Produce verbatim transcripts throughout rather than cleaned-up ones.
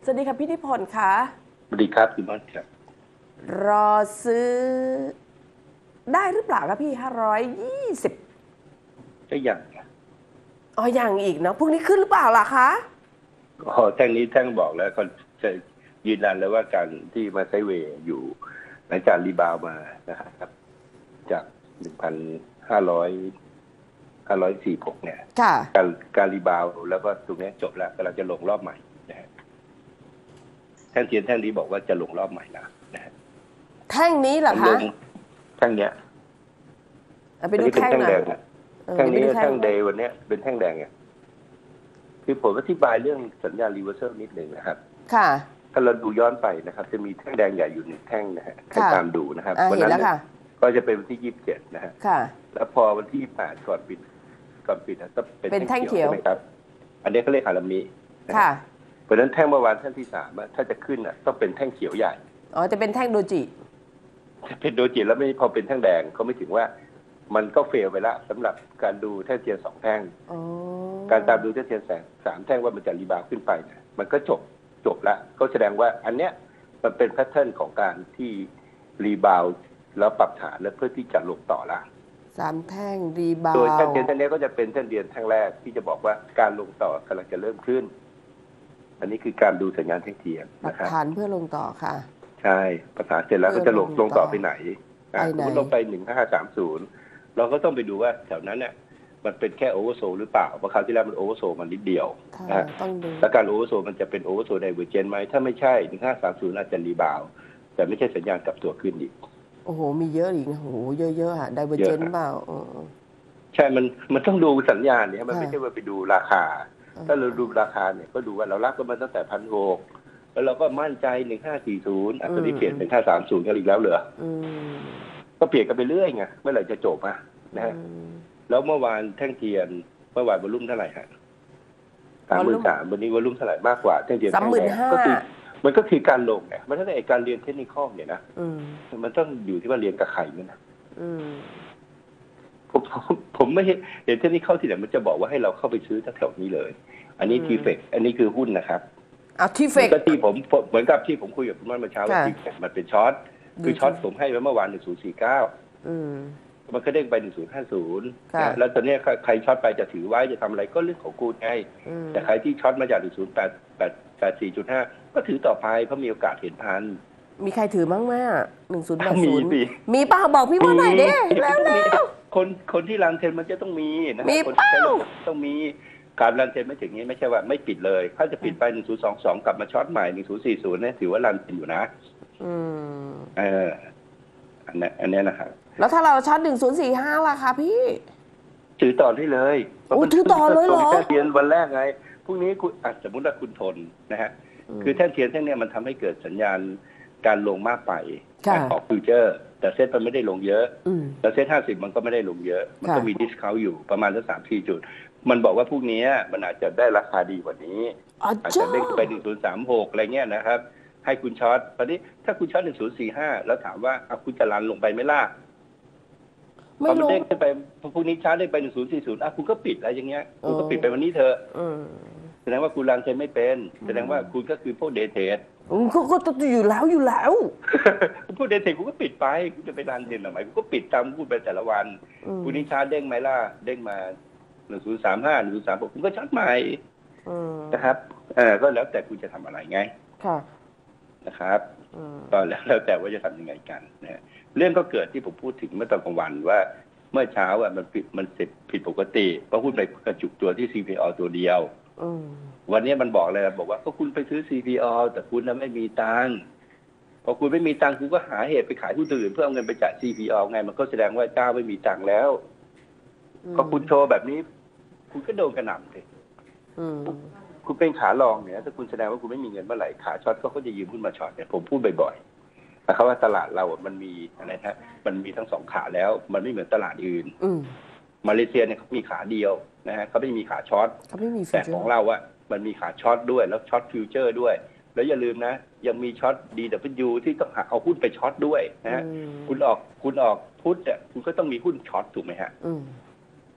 สวัสดีครับพี่นิพนธ์ค่ะสวัสดีครับคุณม่อนครับรอซื้อได้หรือเปล่าครับพี่ห้าร้อยยี่สิบก็อย่างนะอ๋อยังอีกเนาะพรุ่งนี้ขึ้นหรือเปล่าล่ะคะก็แท่งนี้แท่งบอกแล้วก็จะยืนยันแล้วว่าการที่มาไซด์เวย์อยู่หลังจากรีบาวมานะครับจากหนึ่งพันห้าร้อยห้าร้อยสี่หกเนี่ยค่ะการการรีบาวแล้วก็ตรงนี้จบแล้วกำลังจะลงรอบใหม่นะฮะแท่งเทียนแท่งนี้บอกว่าจะลงรอบใหม่แล้วนะฮะแท่งนี้เหรอคะแท่งเนี้ยเอาไปอันดูนี้เป็นแท่งแท่งหน่อแดยงนะเออแท่งนี้เดี๋ยวไปดูแท่งแท่งเดย์วันเนี้ยเป็นแท่งแดงไงคือผมอธิบายเรื่องสัญญาณรีเวอร์เซอร์นิดหนึ่งนะครับค่ะถ้าเราดูย้อนไปนะครับจะมีแท่งแดงใหญ่อยู่หนึ่งแท่งนะฮะให้ค่ะตามดูนะครับอ่าวัเห็นนั้นแล้วค่ะก็จะเป็นวันที่ยี่สิบเจ็ดนะฮะค่ะแล้วพอวันที่แปดก่อนปิดก่อนปิดนะก็เป็นเป็นแท่แท่งงเขีเขียยว วใช่ไหมครับอันนี้เขาเรียกฮารามินะฮะค่ะเพราะฉะนั้นแท่งเมื่อวานแท่งที่สามอะถ้าจะขึ้นอ่ะต้องเป็นแท่งเขียวใหญ่อ๋อจะเป็นแท่งโดจิเป็นโดจิแล้วไม่พอเป็นแท่งแดงเขาไม่ถึงว่ามันก็เฟลไปละสำหรับการดูแท่งเทียนสองแท่งอ๋อการตามดูแท่งเทียนแสงสามแท่งว่ามันจะรีบาวขึ้นไปเนี่ยมันก็จบจบแล้วก็แสดงว่าอันเนี้ยมันเป็นแพทเทิร์นของการที่รีบาวแล้วปรับฐานแล้วเพื่อที่จะลงต่อละสามแท่งรีบาโดยแท่งวเทียนแท่งนี้ก็จะเป็นแท่งเทียนแท่งแรกที่จะบอกว่าการลงต่อกำลังจะเริ่มขึ้น อันนี้คือการดูสัญญาณแท่งเทียนหลักนะครับฐานเพื่อลงต่อค่ะใช่ประสานเสร็จแล้วก็จะลงลงต่อไปไหนไปไหนสมมติลงไปหนึ่งห้าสามศูนย์เราก็ต้องไปดูว่าแถวนั้นเนี่ยมันเป็นแค่โอเวอร์โซลหรือเปล่าเพราะคราวที่แล้วมันโอเวอร์โซลมันนิดเดียวค่ะนะฮะต้องดูแล้วการโอเวอร์โซลมันจะเป็นโอเวอร์โซลไดเวอร์เจนไหมถ้าไม่ใช่หนึ่งห้าสามศูนย์อาจจะรีบาวแต่ไม่ใช่สัญญาณกลับตัวขึ้นอีกโอ้โหมีเยอะอีกนะโอ้โหเยอะๆอ่ะไดเวอร์เจนเปล่าเออใช่มันมันต้องดูสัญญาณเนี่ยมันค่ะไม่ใช่ว่าไปดูราคาอ่าถ้าเราดูราคาเนี่ยก็ดูว่าเรารับกันมาตั้งแต่พันหกแล้วเราก็มั่นใจหนึ่งห้าสี่ศูนย์อ่ะตอนนี้เปลี่ยนเป็นห้าสามศูนย์กันอีกแล้วเหรออืมก็เปลี่ยนกันไปเรื่อยไงเมื่อไหร่จะจบอ่ะนะฮะอืมแล้วเมื่อวานแท่งเทียนเมื่อวานวอลุ่มเท่าไหร่ฮะสามหมื่นสามวันนี้วอลุ่มเท่าไหร่มากกว่าแท่งเทียนสามหมื่นห้าก็คือมันก็คือการลงไงมันถ้าในการเรียนเทคนิคเนี่ยนะอืมมันต้องอยู่ที่ว่าเรียนกับใครเนี่ยนะอืมผมผมผมไม่เห็นเห็นเทคนิคที่ไหนมันจะบอกว่าให้เราเข้าไปซื้อแถวๆนี้เลย อันนี้อืมทีเฟกอันนี้คือหุ้นนะครับเอาที่เฟเหมืกอนกับที่ผมผมเหมือนกับที่ผมคุยกับคุณม่อนเมื่อเช้าว่าค่ะทีเฟกมันเป็นช็อตคือดูช็อตผมให้ไว้เมื่อวานหนึ่งศูนย์สี่เก้าอืมมันก็เด้งไปหนึ่งศูนย์ห้าศูนย์ค่ะแล้วตอนนี้ใครช็อตไปจะถือไว้จะทำอะไรก็เรื่องของกูไงอืมแต่ใครที่ช็อตมาจากหนึ่งศูนย์แปดแปดแปดสี่จุดห้าก็ถือต่อไปเพราะมีโอกาสเห็นพันมีใครถือมั้งแม่หนึ่งศูนย์แปดมีศูนย์สิมีป้าบอกพี่ว่าหน่อยเด้แล้วมีแล้วคนคนที่รันเทรนมันจะต้องมีนะมีคนเปล่าที่ต้องมีการรันเทรนไม่ถึงนี้ไม่ใช่ว่าไม่ปิดเลยถ้าจะปิดไปหนึ่งศูนย์สองสองกลับมาช็อตใหม่หนึ่งศูนย์สี่ศูนย์เนี่ยถือว่ารันเทรนอยู่นะอืมเอออันนี้อันนี้นะครับแล้วถ้าเราช็อตหนึ่งศูนย์สี่ห้าล่ะคะพี่ถือต่อได้เลยโอ้ถือต่อเลยเหรอแท่นเทียนวันแรกไงพรุ่งนี้คุณอ่ะสมมติว่าคุณทนนะฮะอืมคือแท่นเทียนแท่งเนี้ยมันทำให้เกิดสัญญาณการลงมากไปค่ะของฟิวเจอร์ แต่เซ็ตมันไม่ได้ลงเยอะอืมแต่เซ็ตห้าสิบมันก็ไม่ได้ลงเยอะ มันก็ค่ะมีดิสคาวอยู่ประมาณสักสามสี่จุด มันบอกว่าพวกนี้มันอาจจะได้ราคาดีกว่านี้อ๋ออาจจ้าจะเด้งไปหนึ่งศูนย์สามหกอะไรเงี้ยนะครับ ให้คุณช็อตตอนนี้ถ้าคุณช็อตหนึ่งศูนย์สี่ห้าแล้วถามว่าเอาคุณจะรันลงไปไหม่ล่ะพไม่อมันรู้เด้งขึ้นไปพรุ่งนี้ชาร์จได้ไปหนึ่งศูนย์สี่ศูนย์อ่ะคุณก็ปิดอะไรอย่างเงี้ยคุณก็อ๋อปิดไปวันนี้เถอะอืมแสดงว่าคุณรันเทรนไม่เป็น แสดงว่าคุณก็คือพวกเดทเทรดอืมก็ก็ต้องอยู่แล้วอยู่แล้วพวกเดทเทรดคุณก็ปิดไปคุณจะไปรันเทรนทำไมคุณก็ปิดตามคุณไปแต่ละวันอืมคุณนี้ชาร์จเด้งไหมล่ะเด้งมาหนึ่งศูนย์สามห้าหนึ่งศูนย์สามหกคุณก็ช็อตใหม่อืมนะครับเออก็แล้วแต่คุณจะทำอะไรไงค่ะนะครับอืมก็แล้วแล้วแต่ว่าจะทำยังไงกันนะฮะเรื่องก็เกิดที่ผมพูดถึงเมื่อตอนกลางวันว่าเมื่อเช้าอ่ะมันผิดมันเสร็จผิดปกติเพราะหุ้นไปกระจุกตัวที่ ซี พี โอ ตัวเดียวอืมวันนี้มันบอกเลยบอกว่าก็คุณไปซื้อ ซี พี โอ แต่คุณน่ะไม่มีตังค์พอคุณไม่มีตังค์คุณก็หาเหตุไปขายหุ้นตัวอื่นเพื่อเอาเงินไปจ่าย ซี พี โอ ไงมันก็แสดงว่าเจ้าไม่มีตังค์แล้วอืมก็คุณโชว์แบบนี้ คุณก็โดนกระหน่ำเลยอืมคุณเป็นขาลองเนี่ยถ้าคุณแสดงว่าคุณไม่มีเงินเมื่อไหร่ขาช็อตก็เขาจะยืมหุ้นมาช็อตเนี่ยผมพูดบ่อยๆนะครับว่าตลาดเราอ่ะมันมีอะไรฮะมันมีทั้งสองขาแล้ว มันไม่เหมือนตลาดอื่นอืมมาเลเซียเนี่ยเขามีขาเดียวนะฮะเขาไม่มีขาช็อตเขาไม่มีฟิแต่วเจอของร์เราอะมันมีขาช็อตด้วยแล้วช็อตฟิวเจอร์ด้วย แล้วอย่าลืมนะ ยังมีช็อต ดี ดับเบิลยู ที่ต้องหาเอาหุ้นไปช็อตด้วยนะฮะอืมคุณออกคุณออกพุทธอะคุณก็ต้องมีหุ้นช็อตถูกไหมฮะอืม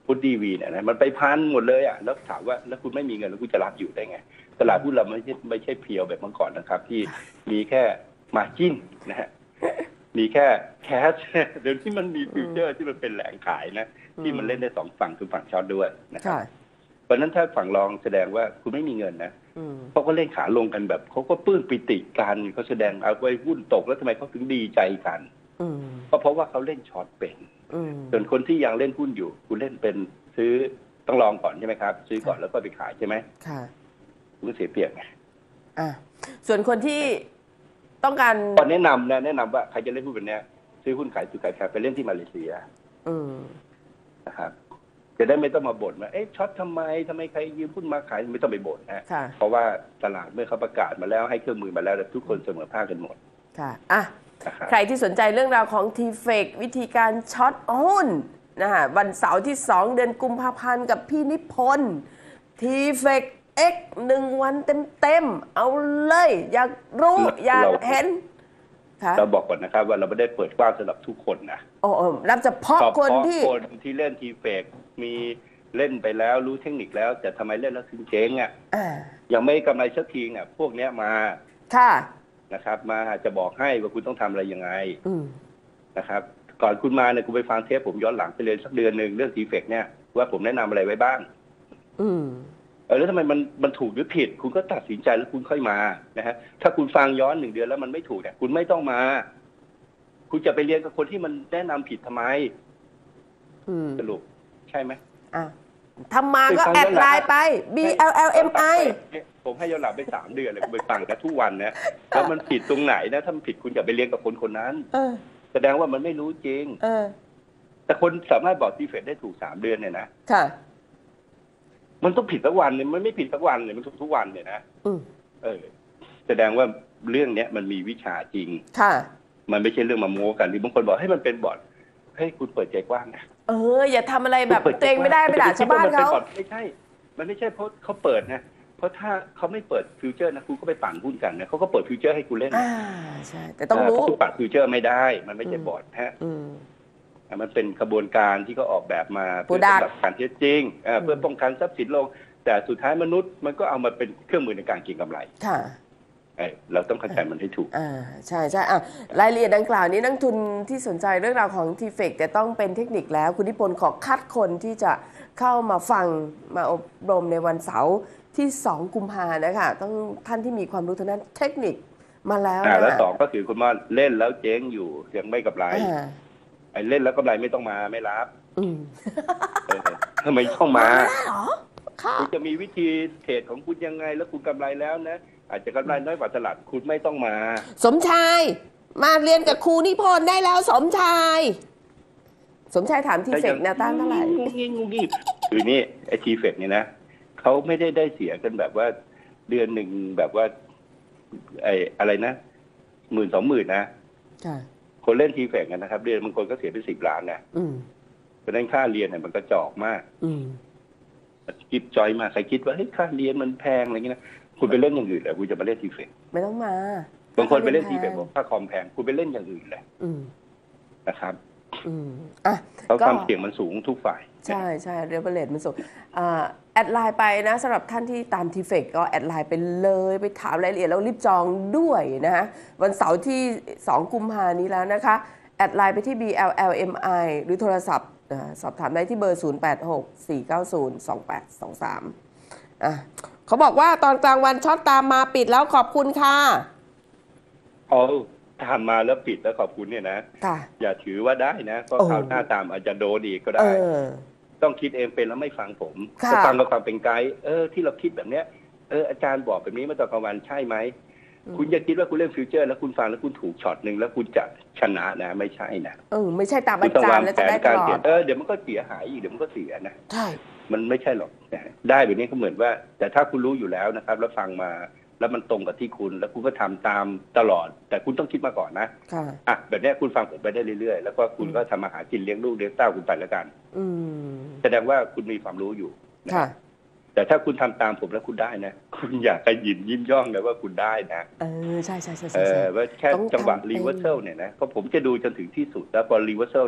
พุทธดีวีเนี่ยนะมันไปพันหมดเลยอ่ะแล้วถามว่าแล้วคุณไม่มีเงินแล้วคุณจะรับอยู่ได้ไงตลาดหุ้นเราไม่ใช่ไม่ใช่เพียวแบบเมื่อก่อนนะครับ ที่มีแค่มาจิ้นนะฮะมีแค่แคชเดี๋ยวที่มันมีฟิวเจอร์ที่มันเป็นแหล่งขายนะที่มันเล่นได้สองฝั่งคือฝั่งช็อตด้วยนะครับเพราะนั้นถ้าฝั่งรองแสดงว่าคุณไม่มีเงินนะเขาก็เล่นขาลงกันแบบเขาก็ปลื้มปิติกันเขาแสดงเอาไว้หุ้นตกแล้วทำไมเขาถึงดีใจกันก็เพราะว่าเขาเล่นช็อตเป็นส่วนคนที่ยังเล่นหุ้นอยู่คุณเล่นเป็นซื้อต้องลองก่อนใช่ไหมครับซื้อก่อนแล้วก็ไปขายใช่ไหมค่ะคุณเสียเปรียบไงอ่าส่วนคนที่ต้องการตอนแนะนำนะแนะนำว่าใครจะเล่นหุ้นแบบนี้ซื้อหุ้นขายซื้อขายขายไปเล่นที่มาเลเซียนะครับจะได้ไม่ต้องมาบ่นว่าเอ๊ะช็อตทำไมทำไมใครยืมหุ้นมาขายไม่ต้องไปบ่นนะเพราะว่าตลาดเมื่อเขาประกาศมาแล้วให้เครื่องมือมาแล้วทุกคนเสมอภาคกันหมดค่ะอ่ะใครที่สนใจเรื่องราวของ ที เฟก วิธีการช็อตหุ้นนะฮะวันเสาร์ที่สองเดือนกุมภาพันธ์กับพี่นิพนธ์ ที เฟก เอ็กซ์ หนึ่งวันเต็มๆเอาเลยอยากรู้อยากเห็นเราบอกก่อนนะครับว่าเราไม่ได้เปิดกว้างสำหรับทุกคนนะโอ้รับเฉพาะคนที่คนที่เล่น ที เฟก มีเล่นไปแล้วรู้เทคนิคแล้วแต่ทำไมเล่นแล้วถึงเจ๊งอ่ะยังไม่กำไรสักทีเนี่ยพวกเนี้ยมาค่ะนะครับมาจะบอกให้ว่าคุณต้องทำอะไรยังไงนะครับก่อนคุณมาเนี่ยคุณไปฟังเทปผมย้อนหลังไปเลยสักเดือนหนึ่งเรื่อง ที เฟก เนี่ยว่าผมแนะนำอะไรไว้บ้างอืมเออแล้วทำไมมันมันถูกหรือผิดคุณก็ตัดสินใจแล้วคุณค่อยมานะฮะถ้าคุณฟังย้อนหนึ่งเดือนแล้วมันไม่ถูกเนี่ยคุณไม่ต้องมาคุณจะไปเรียนกับคนที่มันแนะนำผิดทำไมสรุปใช่ไหมอ่ะทำมาก็แอดไลน์ไป บี แอล แอล เอ็ม ไอผมให้ย้อนหลังไปสามเดือนเลยคุณไปฟังนะทุกวันนะแล้วมันผิดตรงไหนนะถ้ามันผิดคุณอย่าไปเรียนกับคนคนนั้นแสดงว่ามันไม่รู้จริงแต่คนสามารถบอกที เฟก ได้ถูกสามเดือนเนี่ยนะค่ะมันต้องผิดทุกวันเลยมันไม่ผิดทุกวันเลยมันถูกทุกวันเลยนะเออแสดงว่าเรื่องเนี้ยมันมีวิชาจริงค่ะมันไม่ใช่เรื่องมาโม้กันหรือบางคนบอกให้มันเป็นบอทให้คุณเปิดใจกว้างนะเอออย่าทำอะไรแบบตัวเองไม่ได้ไม่ด่าชาวบ้านเขาไม่ใช่มันไม่ใช่เพราะเขาเปิดนะเพราะถ้าเขาไม่เปิดฟิวเจอร์นะคุณก็ไปปั่นหุ้นกันนะเขาก็เปิดฟิวเจอร์ให้คุณเล่นอ่าใช่แต่ต้องรู้คุณปั่นฟิวเจอร์ไม่ได้มันไม่ใช่บอทฮะมันเป็นกระบวนการที่เขาออกแบบมาเพื่อป้องกันเท็จจริงเพื่อป้องกันทรัพย์สินลงแต่สุดท้ายมนุษย์มันก็เอามาเป็นเครื่องมือในการเก็งกำไรค่ะเราต้องเข้าใจมันให้ถูกอ่าใช่ใช่อ่ะรายละเอียดดังกล่าวนี้นักทุนที่สนใจเรื่องราวของ ที เฟก แต่ต้องเป็นเทคนิคแล้วคุณนิพนธ์ขอคัดคนที่จะเข้ามาฟังมาอบรมในวันเสาร์ที่สองกุมภานะคะต้องท่านที่มีความรู้ทางด้านเทคนิคมาแล้วนะแล้วสองก็คือคุณว่าเล่นแล้วเจ๊งอยู่ยังไม่กำไรไอ้เล่นแล้วกำไรไม่ต้องมาไม่รับทำไมต้องมาคุณจะมีวิธีเทรดของคุณยังไงแล้วคุณกำไรแล้วนะอาจจะกำไรน้อยกว่าตลาดคุณไม่ต้องมาสมชายมาเรียนกับครูนิพนธ์ได้แล้วสมชายสมชายถามที เฟก แนวต้านเท่าไหร่งุ้งงิ้งงุ้งงิ้งคือนี่ไอที เฟก เนี่ยนะเขาไม่ได้ได้เสียกันแบบว่าเดือนหนึ่งแบบว่าไออะไรนะหมื่นสองหมื่นนะคนเล่น ที เฟก กันนะครับเดือนบางคนก็เสียไปสิบล้านนะเพราะนั้นค่าเรียนเนี่ยมันก็จอกมากคิดจอยมากใครคิดว่าเฮ้ยค่าเรียนมันแพงอะไรเงี้ยนะคุณไปเล่นอย่างอื่นเลยคุณจะมาเล่น ที เฟกไม่ต้องมาบางคนไปเล่น ที เฟก บอกค่าคอมแพงคุณไปเล่นอย่างอื่นเลยนะครับเขาความเสี่ยงมันสูงทุกฝ่ายใช่ใช่เรียลเลทมันสูงแอดไลน์ไปนะสำหรับท่านที่ตาม ที เฟก ก็แอดไลน์ไปเลยไปถามรายละเอียดแล้วรีบจองด้วยนะฮะวันเสาร์ที่สองกุมภาพันธ์นี้แล้วนะคะแอดไลน์ไปที่ บี แอล แอล เอ็ม ไอ หรือโทรศัพท์สอบถามได้ที่เบอร์ศูนย์ แปด หก สี่ เก้า ศูนย์ สอง แปด สอง สามอ่ะเขาบอกว่าตอนกลางวันช็อตตามมาปิดแล้วขอบคุณค่ะอ๋อทำมาแล้วปิดแล้วขอบคุณเนี่ยนะอย่าถือว่าได้นะเพราะข่าวหน้าตามอาจจะโดนอีกก็ได้ต้องคิดเองเป็นแล้วไม่ฟังผมจะฟังกับความเป็นไกด์เออที่เราคิดแบบเนี้ยเอออาจารย์บอกแบบนี้เมื่อตอนกลางวันใช่ไหมคุณอย่าคิดว่าคุณเล่นฟิวเจอร์แล้วคุณฟังแล้วคุณถูกช็อตหนึ่งแล้วคุณจะชนะนะไม่ใช่นะเออไม่ใช่ตามอาจารย์แล้วจะได้ตลอดเออเดี๋ยวมันก็เสียหายอีกเดี๋ยวมันก็เสียนะใช่มันไม่ใช่หรอกได้แบบนี้ก็เหมือนว่าแต่ถ้าคุณรู้อยู่แล้วนะครับแล้วฟังมาแล้วมันตรงกับที่คุณแล้วคุณก็ทำตามตลอดแต่คุณต้องคิดมาก่อนนะอ่ะแบบนี้คุณฟังผมไปได้เรื่อยๆแล้วก็คุณก็ทำอาหารกินเลี้ยงลูกเลี้ยงเต้าคุณไปแล้วกันแสดงว่าคุณมีความรู้อยู่แต่ถ้าคุณทำตามผมแล้วคุณได้นะคุณอยากจะยินยิ้มย่องเลยว่าคุณได้นะเออใช่ใช่ใช่เออว่าแค่จังหวะรีเวอร์เซลเนี่ยนะเพราะผมจะดูจนถึงที่สุดแล้วพอรีเวอร์เซลเนี่ย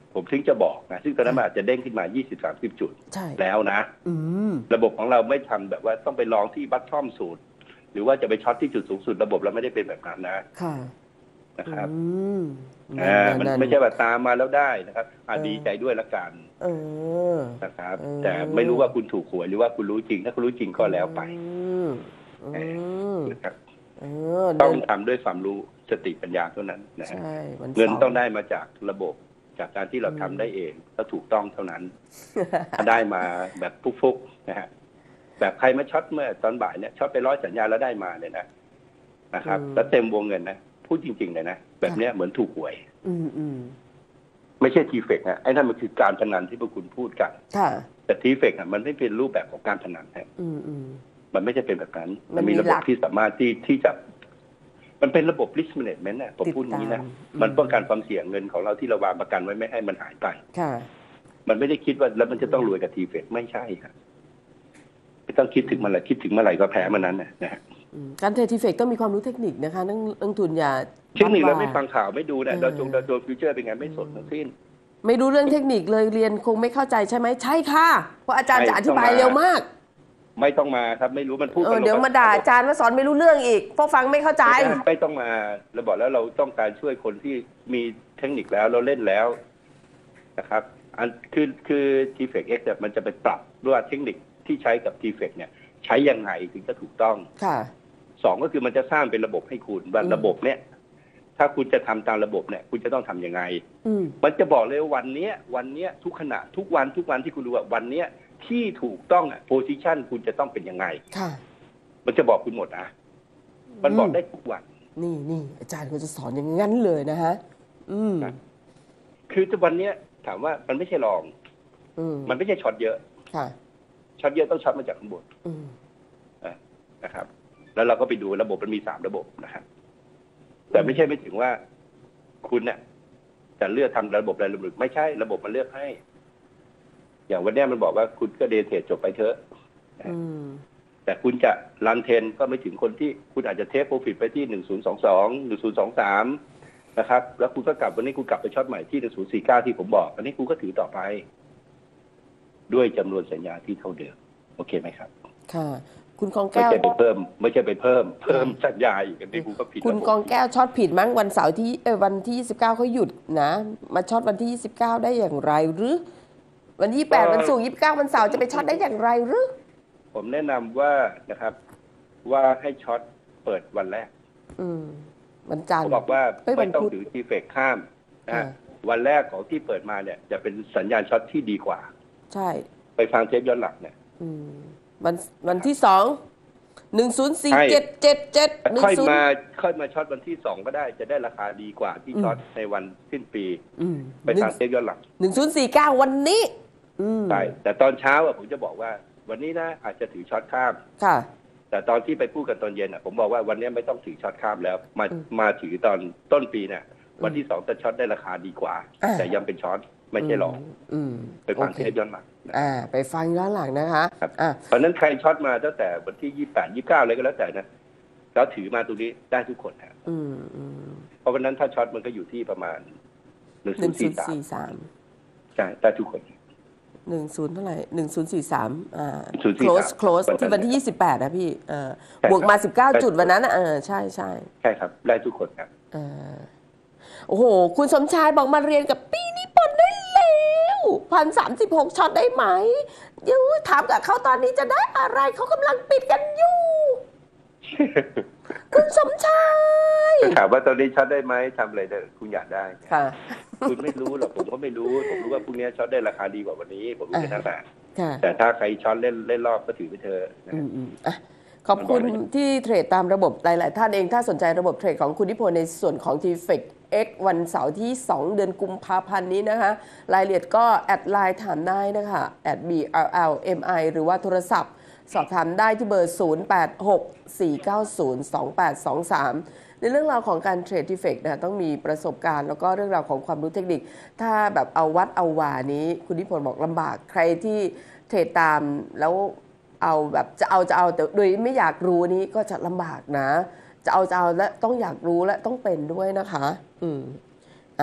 ผมถึงจะบอกนะซึ่งตอนนั้นมันอาจจะเด้งขึ้นมา ยี่สิบถึงสามสิบ จุดใช่แล้วนะอืมระบบของเราไม่ทำแบบว่าต้องไปลองที่บัตทอมสูตรหรือว่าจะไปช็อตที่จุดสูงสุดระบบเราไม่ได้เป็นแบบนั้นนะค่ะนะครับอืมอ่ามันไม่ใช่ว่าตามมาแล้วได้นะครับอ่าเออดีใจด้วยละกันเออนะครับเออแต่ไม่รู้ว่าคุณถูกหวยหรือว่าคุณรู้จริง ถ้าคุณรู้จริงก็แล้วไปอืมอืมนะครับเออต้องทำด้วยความรู้สติปัญญาเท่านั้นนะฮะใช่วันเงินสาร์ต้องได้มาจากระบบจากการที่เราทำได้เองแล้วถูกต้องเท่านั้น ถ้าได้มาแบบฟุกๆนะฮะแบบใครมาช็อตเมื่อตอนบ่ายเนี่ยช็อตไปร้อยสัญญาแล้วได้มาเนี่ยนะนะครับอืมแล้วเต็มวงเงินนะพูดจริงๆเลยนะแบบเนี้ยเหมือนถูกหวยอืมอืมไม่ใช่ทีเฟกนะไอ้นั่นมันคือการพนันที่พวกคุณพูดกันค่ะแต่ทีเฟกอ่ะมันไม่เป็นรูปแบบของการพนันฮะอืมอืมมันไม่ใช่เป็นแบบนั้นมัมัน นมีมีระหบลับกที่สามารถที่ที่จะมันเป็นระบบ risk management นะผมพูดอย่างนี้นะติดตามมันป้องกันความเสี่ยงเงินของเราที่เราวางประกันไว้ไม่ให้มันหายไปค่ะมันไม่ได้คิดว่าแล้วมันจะต้องรวยกับทีเฟกไม่ใช่ครับไม่ต้องคิดถึงมันเลยคิดถึงเมื่อไหร่ก็แพ้มันนั้นนะนะฮะอืมการเทรดทีเฟกต้องมีความรู้เทคนิคนะคะนักลงทุนอย่าเทคนิคเราไม่บ้ฟังข่าวไม่ดูนะเออดาวจงดาวโจนส์ฟิวเจอร์เป็นไงไม่สนทั้งสิ้นไม่รู้เรื่องเทคนิคเลยเรียนคงไม่เข้าใจใช่ไหมใช่ค่ะเพราะอาจารย์ใช่จะอธิบายต้องมาเร็วมากไม่ต้องมาครับไม่รู้มันพูดเออกันเดี๋ยวมาด่าอาจารย์ว่าสอนไม่รู้เรื่องอีกเพราะฟังไม่เข้าใจไม่ได้ไม่ต้องมาเราบอกแล้วเราต้องการช่วยคนที่มีเทคนิคแล้วเราเล่นแล้วนะครับอันคือคือทีเฟกเอ็กซ์มันจะไปปรับว่าเทคนิคที่ใช้กับทีเฟกเนี่ยใช้ยังไงถึงจะถูกต้องค่ะสองก็คือมันจะสร้างเป็นระบบให้คุณว่าอืมระบบเนี่ยถ้าคุณจะทำตามระบบเนี่ยคุณจะต้องทำยังไงอืมมันจะบอกเลยว่าวันเนี้ยวันเนี้ยทุกขณะทุกวันทุกวันที่คุณดูว่าวันเนี้ยที่ถูกต้องอ่ะโพซิชันคุณจะต้องเป็นยังไงค่ะมันจะบอกคุณหมดนะมันบอกได้ทุกวันนี่นี่อาจารย์ก็จะสอนอย่างนั้นเลยนะฮะ อืมครับ คือวันเนี้ยถามว่ามันไม่ใช่ลองอืมมันไม่ใช่ช็อตเยอะค่ะช็อตเยอะต้องช็อตมาจากข้างบนอืมอ่ะนะครับ แล้วเราก็ไปดูระบบมันมีสามระบบนะครับแต่ไม่ใช่ไม่ถึงว่าคุณเนี่ยจะเลือกทำระบบอะไรระบบไม่ใช่ระบบมันเลือกให้ อย่างวันเนี้ยมันบอกว่าคุณก็เดทเทรดจบไปเถอะอืมแต่คุณจะรันเทนก็ไม่ถึงคนที่คุณอาจจะเทคโปรฟิตไปที่หนึ่งศูนย์สองสองหนึ่งศูนย์สองสามนะครับ แล้วคุณก็กลับวันนี้คุณกลับไปช็อตใหม่ที่หนึ่งศูนย์สี่เก้าที่ผมบอก อันนี้คุณก็ถือต่อไป ด้วยจำนวนสัญญาที่เท่าเดิมโอเคไหมครับค่ะ คุณกองไม่แก้วใช่ไปเพิ่ม ไม่ใช่ไปเพิ่ม เพิ่มสัญญาอีกอันนี้คุณก็ผิดคุณระบบกองแก้วช็อตผิดมั้งวันเสาร์ที่เออวันที่ยี่สิบเก้าเขาหยุดนะ มาช็อตวันที่ยี่สิบเก้าได้อย่างไรหรือ วันที่ยี่สิบแปดวันศุกร์ยี่สิบเก้าวันเสาร์จะไปช็อตได้อย่างไรหรือผมแนะนำว่านะครับ ว่าให้ช็อตเปิดวันแรกอืมวันจันทเขาร์บอกว่าเอ้ยไม่ต้องวันพุธถือทีเฟกข้ามนะอ่าวันแรกของที่เปิดมาเนี่ย จะเป็นสัญญาณช็อตที่ดีกว่าใช่ไปฟังเทปย้อนหลังเนี่ยอืมวันวันที่สองหนึ่งศูนย์สี่เจ็ดเจ็ดเจ็ดหนึ่งค่อยศูนย์มาค่อยมาช็อตวันที่สองก็ได้จะได้ราคาดีกว่าที่ช็อตในวันสิ้นปีอืมไปฟังเทปย้อนหลังหนึ่งศูนย์สี่เก้าวันนี้ อืมใช่แต่ตอนเช้าอะผมจะบอกว่า วันนี้นะอาจจะถือช็อตข้ามค่ะแต่ตอนที่ไปพูดกันตอนเย็นอะผมบอกว่าวันนี้ไม่ต้องถือช็อตข้ามแล้ว มาอืมมาถือตอนต้นปีเนี่ยวันที่สองจะช็อตได้ราคาดีกว่าอ่าแต่ยังเป็นช็อตไม่ใช่หรอกอืมไปฟังโอเทเคปย้อนหลังนะอ่า ไปฟังย้อนหลังนะคะครับอ่าเพราะฉะนั้นใครช็อตมาตั้งแต่วันที่ยี่สิบแปดยี่สิบเก้าอะไรก็แล้วแต่นะแล้วถือมาตรงนี้ได้ทุกคนนะอืมอืมเพราะวันนั้นถ้าช็อตมันก็อยู่ที่ประมาณหนึ่งหศูนึ่นงย์ศูสี่นย์สามสี่สามใช่ได้ทุกคนหนึ่งศูนย์เท่าไหร่หนึ่งศูนย์สี่สามอ่าศูนย์สี่สาม close close วันนั้นที่วันที่ยี่สิบแปดนะพี่เออใช่บวกมาสิบเก้าครับจุดวันนั้นนะเออใช่ใช่ใช่ครับได้ทุกคนครับเออโอ้โห คุณสมชายบอกมาเรียนกับปีนิพนธ์ได้แล้วพันสามสิบหกช็อตได้ไหมยังถามกับเขาตอนนี้จะได้อะไรเขากำลังปิดกันอยู่ คุณสมชายก็ถามว่าตอนนี้ช็อตได้ไหมทำอะไรได้คุณอยากได้ค่ะคุณไม่รู้หรอกผมก็ไม่รู้ ผมรู้ว่าพรุ่งนี้ช็อตได้ราคาดีกว่าวันนี้ ผมรู้แค่นั้นแหละค่ะแต่ถ้าใครช็อตเล่นเล่นรอบก็ถือไปเถอะนะอืมอืมอ่ะขอบคุณที่เทรดตามระบบหลายๆท่านเองถ้าสนใจระบบเทรดของคุณนิพนธ์ในส่วนของ ที เฟก X วันเสาร์ที่ สอง เดือนกุมภาพันธ์นี้นะคะ รายละเอียดก็แอดไลน์ถามได้นะคะแอด บี อาร์ แอล เอ็ม ไอ หรือว่าโทรศัพท์ สอบถามได้ที่เบอร์ ศูนย์ แปด หก สี่ เก้า ศูนย์ สอง แปด สอง สาม ในเรื่องราวของการเทรดทีเฟกนะต้องมีประสบการณ์แล้วก็เรื่องราวของความรู้เทคนิค ถ้าแบบเอาวัดเอาวานี้ คุณนิพนธ์บอกลำบากใครที่เทรดตามแล้วเอาแบบจะเอาจะเอาแต่โดยไม่อยากรู้นี้ก็จะลำบากนะ จะเอาจะเอาและต้องอยากรู้และต้องเป็นด้วยนะคะ อืมอ่ะ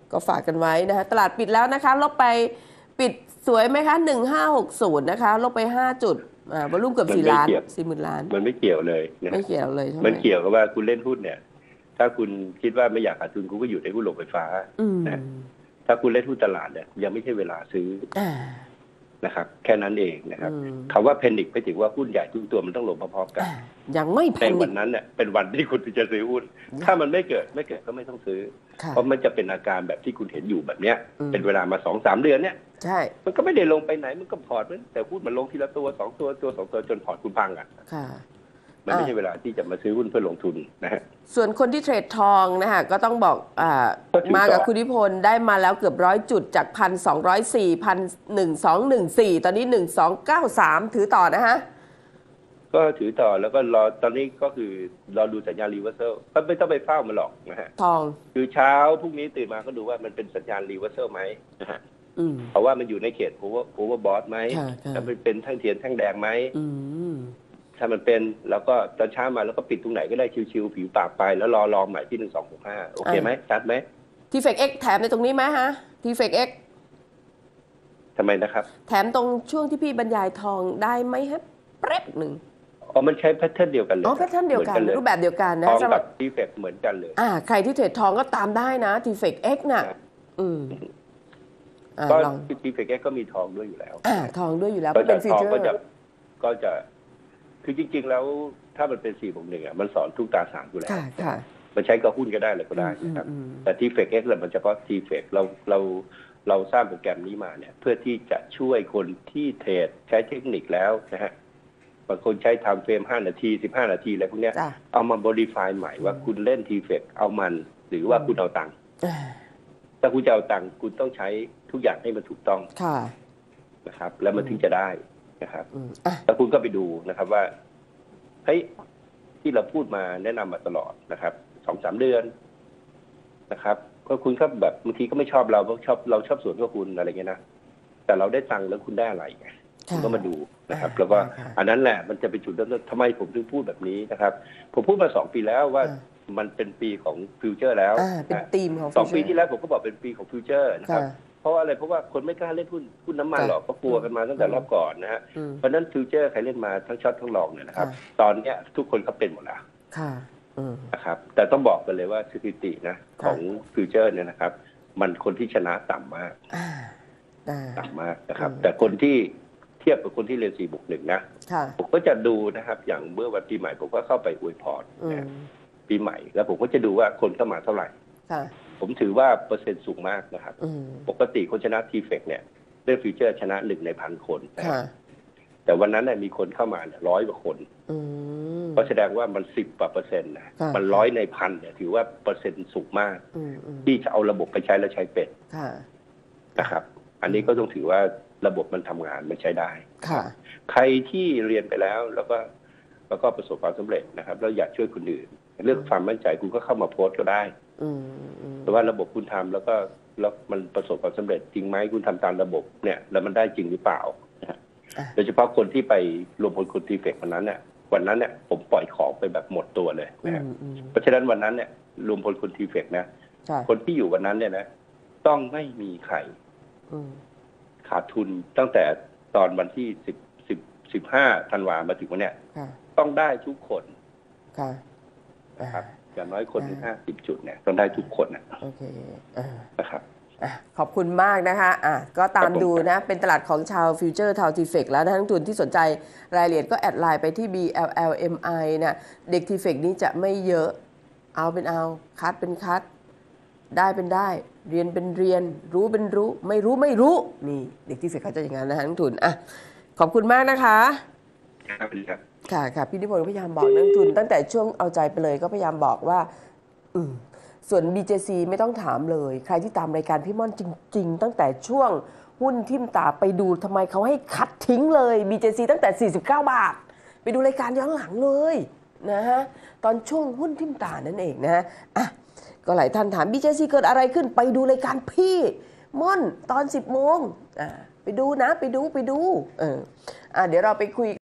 ก็ฝากกันไว้นะคะตลาดปิดแล้วนะคะลบไปปิดสวยไหมคะหนึ่งห้าหกศูนย์นะคะลบไปห้าจุดอ่าวอลุ่มเกือบสี่ล้านสี่หมื่นล้านมันไม่เกี่ยวเลยนะไม่เกี่ยวเลยใช่ไหมมันเกี่ยวกับว่าคุณเล่นหุ้นเนี่ยถ้าคุณคิดว่าไม่อยากขาดทุนคุณก็อยู่ในหุ้นโรงไฟฟ้านะถ้าคุณเล่นหุ้นตลาดเนี่ยยังไม่ใช่เวลาซื้อนะครับแค่นั้นเองนะครับคำว่าแพนิคไปถึงว่าหุ้นใหญ่ทุกตัวมันต้องลงพร้อมๆกันยังไม่แพนิควันนั้นเนี่ยเป็นวันที่คุณจะซื้อหุ้นถ้ามันไม่เกิดไม่เกิดก็ไม่ต้องซื้อเพราะมันจะเป็นอาการแบบที่คุณเห็นอยู่แบบเนี้ยเป็นเวลามาสองสามเดือนเนี่ยใช่มันก็ไม่ได้ลงไปไหนมันก็พอร์ตมันแต่หุ้นมันลงทีละตัวสองตัวตัวสองตัวจนพอร์ตคุณพังอ่ะมันไม่ใช่เวลาที่จะมาซื้อหุ้นเพื่อลงทุนนะฮะส่วนคนที่เทรดทองนะฮะก็ต้องบอกอ่ามากับคุณนิพนธ์ได้มาแล้วเกือบร้อยจุดจากพันสองร้อยสี่พันหนึ่งสองหนึ่งสี่ตอนนี้หนึ่งสองเก้าสามถือต่อนะฮะก็ถือต่อแล้วก็รอตอนนี้ก็คือรอดูสัญญาณรีเวอร์เซลก็ไม่ต้องไปเฝ้ามันหรอกนะฮะทองคือเช้าพรุ่งนี้ตื่นมาก็ดูว่ามันเป็นสัญญาณรีเวอร์เซลไหมนะฮะเพราะว่ามันอยู่ในเขตโอเวอร์โอเวอร์บอทไหมถ้ามันเป็นแท่งเทียนแท่งแดงไหมถ้ามันเป็นแล้วก็ตอนเช้ามาแล้วก็ปิดตรงไหนก็ได้ชิวๆผิวปากไปแล้วรอรองใหม่ที่หนึ่งสองหกห้าโอเคไหมชัดไหมทีเฟกเอ็กแถมในตรงนี้ไหมฮะทีเฟกเอ็กทำไมนะครับแถมตรงช่วงที่พี่บรรยายทองได้ไหมฮะแป๊บหนึ่งอ๋อมันใช้แพทเทิร์นเดียวกันเลยอ๋อแพทเทิร์นเดียวกันรูปแบบเดียวกันนะทองกับทีเฟกเหมือนกันเลยอ่าใครที่เทรดทองก็ตามได้นะทีเฟกเอ็กน่ะอืมก็ทีเฟกเอ็กก็มีทองด้วยอยู่แล้วอ่าทองด้วยอยู่แล้วก็เป็นฟีเจอร์ก็จะก็จะคือจริงๆแล้วถ้ามันเป็นสี่บวกหนึ่งอ่ะมันสอนทุกตราสารอยู่แล้วมันใช้กับหุ้นก็ได้เลยก็ได้นะครับแต่ทีเฟกเอ็กซ์มันเฉพาะทีเฟกเราเราเราสร้างโปรแกรมนี้มาเนี่ยเพื่อที่จะช่วยคนที่เทรดใช้เทคนิคแล้วนะฮะบางคนใช้ไทม์เฟรมห้านาทีสิบห้านาทีอะไรพวกเนี้ยเอามาโมดิฟายใหม่ว่าคุณเล่นทีเฟกเอามันหรือว่าคุณเอาตังค์ถ้าคุณจะเอาตังค์คุณต้องใช้ทุกอย่างให้มันถูกต้องนะครับแล้วมันถึงจะได้นะครับแล้วคุณก็ไปดูนะครับว่าเฮ้ยที่เราพูดมาแนะนำมาตลอดนะครับสองสามเดือนนะครับก็คุณก็แบบบางทีก็ไม่ชอบเราเพราะชอบเราชอบสวนกับคุณอะไรเงี้ยนะแต่เราได้ตังค์แล้วคุณได้อะไรไงคุณก็มาดูนะครับแล้วก็อันนั้นแหละมันจะเป็นจุดเริ่มต้นทำไมผมถึงพูดแบบนี้นะครับผมพูดมาสองปีแล้วว่ามันเป็นปีของฟิวเจอร์แล้วเป็นธีมของสองปีที่แล้วผมก็บอกเป็นปีของฟิวเจอร์นะครับเพราะอะไรเพราะว่าคนไม่กล้าเล่นหุ้นหุ้นน้ำมันหรอกก็กลัวกันมาตั้งแต่รอบก่อนนะฮะเพราะนั้นฟิวเจอร์ใครเล่นมาทั้งช็อตทั้งลองเนี่ยนะครับตอนเนี้ยทุกคนเขาเป็นหมดแล้วนะครับแต่ต้องบอกกันเลยว่าสถิตินะของฟิวเจอร์เนี่ยนะครับมันคนที่ชนะต่ำมากต่ำมากนะครับแต่คนที่เทียบกับคนที่เรียนสี่บวกหนึ่งนะผมก็จะดูนะครับอย่างเมื่อวันปีใหม่ผมก็เข้าไปอวยพรปีใหม่แล้วผมก็จะดูว่าคนเข้ามาเท่าไหร่ผมถือว่าเปอร์เซ็นต์สูงมากนะครับปกติคนชนะทีเฟกเนี่ยเรื่องฟิวเจอร์ชนะหนึ่งในพันคนแต่วันนั้นมีคนเข้ามาร้อยกว่าคนก็แสดงว่ามันสิบกว่าเปอร์เซ็นต์นะมันร้อยในพันเนี่ยถือว่าเปอร์เซ็นต์สูงมากที่จะเอาระบบไปใช้แล้วใช้เป็นนะครับอันนี้ก็ต้องถือว่าระบบมันทำงานมันใช้ได้ใครที่เรียนไปแล้วแล้วก็แล้วก็ประสบความสำเร็จนะครับแล้วอยากช่วยคนอื่นเรื่องความมั่นใจคุณก็เข้ามาโพสต์ก็ได้แต่ว่าระบบคุณทำแล้วก็แล้วมันประสบความสำเร็จจริงไหมคุณทำตามระบบเนี่ยแล้วมันได้จริงหรือเปล่าโดยเฉพาะคนที่ไปรวมพลคนทีเฟกวันนั้นเนี่ยวันนั้นเนี่ยผมปล่อยของไปแบบหมดตัวเลยนะครับเพราะฉะนั้นวันนั้นเนี่ยรวมพลคนทีเฟกนะคนที่อยู่วันนั้นเนี่ยนะต้องไม่มีใครขาดทุนตั้งแต่ตอนวันที่สิบสิบสิบห้าธันวามาถึงวันเนี้ยต้องได้ทุกคนนะครับอย่างน้อยคนที่ห้าสิบจุดเนี่ยต้องได้ทุกคนนะโอเคนะครับขอบคุณมากนะคะอ่ะก็ตามดูนะเป็นตลาดของชาวฟิวเจอร์ทาวทีเฟกแล้วนะทั้งทุนที่สนใจรายละเอียดก็แอดไลน์ไปที่ บี แอล แอล เอ็ม ไอ นะเด็กทีเฟกนี้จะไม่เยอะเอาเป็นเอาคัดเป็นคัดได้เป็นได้เรียนเป็นเรียนรู้เป็นรู้ไม่รู้ไม่รู้นี่เด็กทีเฟกเขาจะอย่างนั้นนะทั้งทุนอ่ะขอบคุณมากนะคะครับค่ะค่ะพี่นิพนธ์พยายามบอกนักทุนตั้งแต่ช่วงเอาใจไปเลยก็พยายามบอกว่าอืมส่วน บี เจ ซี ไม่ต้องถามเลยใครที่ตามรายการพี่ม่อนจริงๆตั้งแต่ช่วงหุ้นทิ่มตาไปดูทำไมเขาให้คัดทิ้งเลย บี เจ ซี ตั้งแต่สี่สิบเก้าบาทไปดูรายการย้อนหลังเลยนะฮะตอนช่วงหุ้นทิ่มตานั่นเองนะฮะอ่ะก็หลายท่านถาม บี เจ ซี เกิดอะไรขึ้นไปดูรายการพี่ม่อนตอนสิบโมงอ่าไปดูนะไปดูไปดูเอออ่ะเดี๋ยวเราไปคุย